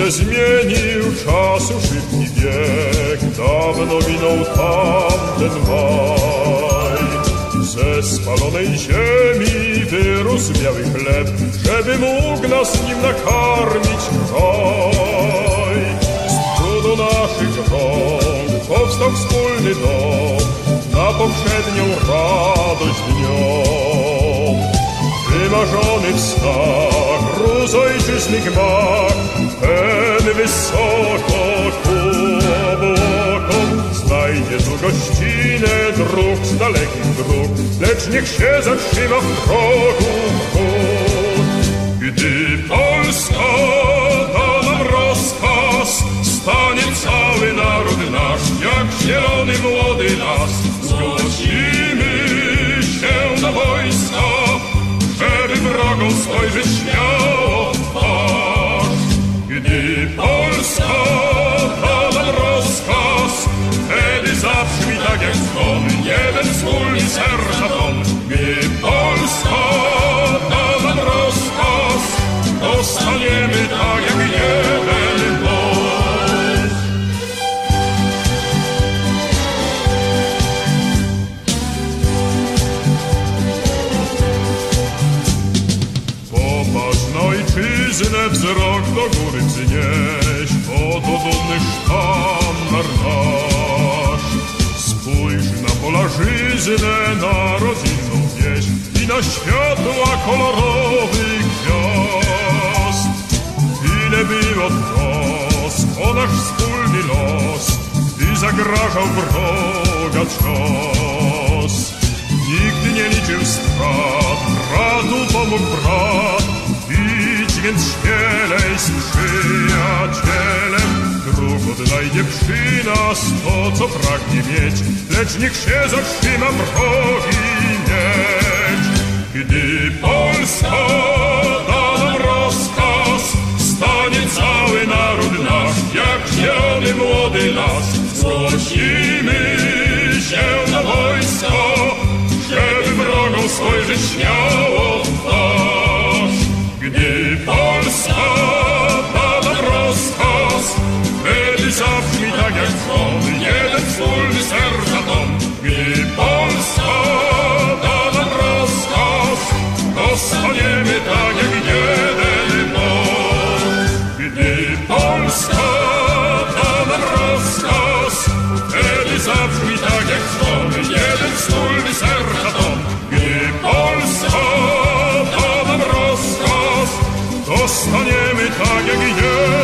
się zmienił, czasu szybki bieg, dawno minął tamten maj. Ze spalonej ziemi wyrósł biały chleb, żeby mógł nas nim nakarmić kraj. Z trudu naszych rąk powstał wspólny dom, na poprzednią radość dnią. Wymarzony w snach rósł ojczyzny gmach, ten wysoko ku obłokom. Znajdzie tu gościnę dróg z dalekich dróg, lecz niech się zatrzyma w progu wchód. Gdy Polska da nam rozkaz, stanie cały naród nasz, jak zielony młody las. Zgłosimy się do wojska, żeby wrogom spojrzeć śmiało w twarz. Gdy Polska da nam rozkaz, wtedy zabrzmi tak jak dzwon, jeden wspólny serca ton. Gdy Polska da nam rozkaz, dostaniemy tak jak jeden dom. Ojczyznę wzrok do góry wznieś, oto dumny sztandar nasz. Spójrz na polarzyznę, na rodzinną wieś i na światła kolorowych gwiazd. Ile było trosk o nasz wspólny los, gdy zagrażał wroga cios. Nigdy nie liczył strat, bratu pomógł brat. Idź więc śmielej z przyjacielem, drug odnajdzie przy nas to, co pragnie mieć, lecz niech się zatrzyma wrogi mieć. Gdy Polska da nam rozkaz, stanie cały naród nasz, jak zielony młody las. Zgłosimy się na wojsko, żeby wrogom spojrzeć śmiało w twarz. Gdy Polska da nam rozkaz, wtedy zabrzmi tak jak dzwon, jeden wspólny serca ton. Gdy Polska da nam rozkaz, dostaniemy tak jak jeden dom. Gdy Polska da nam rozkaz, wtedy zabrzmi tak jak dzwon, jeden wspólny serca ton. Gdy Polska da nam rozkaz, dostaniemy tak jak jeden.